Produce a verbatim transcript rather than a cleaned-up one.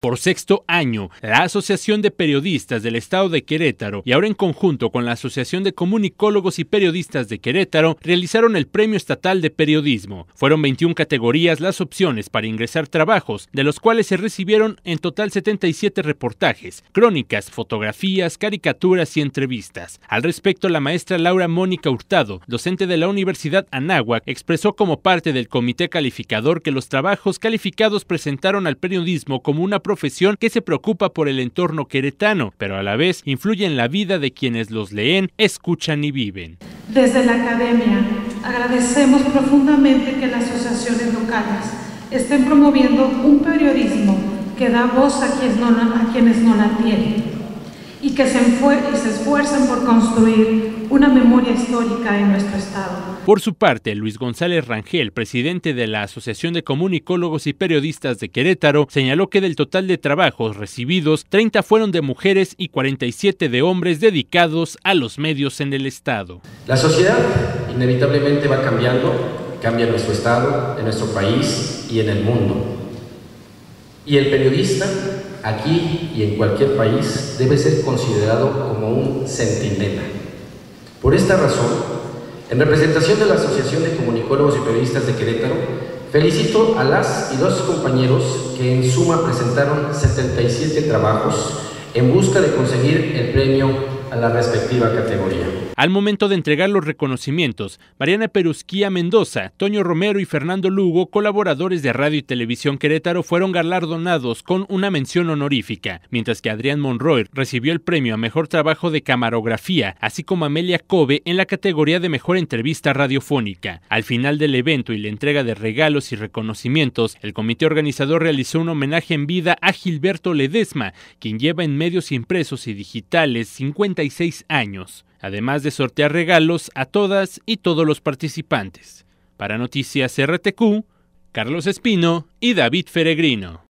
Por sexto año, la Asociación de Periodistas del Estado de Querétaro y ahora en conjunto con la Asociación de Comunicólogos y Periodistas de Querétaro realizaron el Premio Estatal de Periodismo. Fueron veintiuna categorías las opciones para ingresar trabajos, de los cuales se recibieron en total setenta y siete reportajes, crónicas, fotografías, caricaturas y entrevistas. Al respecto, la maestra Laura Mónica Hurtado, docente de la Universidad Anáhuac, expresó como parte del comité calificador que los trabajos calificados presentaron al periodismo como una profesión que se preocupa por el entorno queretano, pero a la vez influye en la vida de quienes los leen, escuchan y viven. Desde la academia agradecemos profundamente que las asociaciones locales estén promoviendo un periodismo que da voz a quienes no, a quienes no la tienen y que se, y se esfuerzan por construir una memoria histórica en nuestro estado. Por su parte, Luis González Rangel, presidente de la Asociación de Comunicólogos y Periodistas de Querétaro, señaló que del total de trabajos recibidos, treinta fueron de mujeres y cuarenta y siete de hombres dedicados a los medios en el estado. La sociedad inevitablemente va cambiando, cambia en nuestro estado, en nuestro país y en el mundo. Y el periodista, aquí y en cualquier país, debe ser considerado como un centinela. Por esta razón, en representación de la Asociación de Comunicólogos y Periodistas de Querétaro, felicito a las y los compañeros que en suma presentaron setenta y siete trabajos en busca de conseguir el premio a la respectiva categoría. Al momento de entregar los reconocimientos, Mariana Perusquía Mendoza, Toño Romero y Fernando Lugo, colaboradores de Radio y Televisión Querétaro, fueron galardonados con una mención honorífica, mientras que Adrián Monroy recibió el premio a Mejor Trabajo de Camarografía, así como Amelia Kobe en la categoría de Mejor Entrevista Radiofónica. Al final del evento y la entrega de regalos y reconocimientos, el comité organizador realizó un homenaje en vida a Gilberto Ledesma, quien lleva en medios impresos y digitales cincuenta y seis años, además de sortear regalos a todas y todos los participantes. Para Noticias R T Q, Carlos Espino y David Feregrino.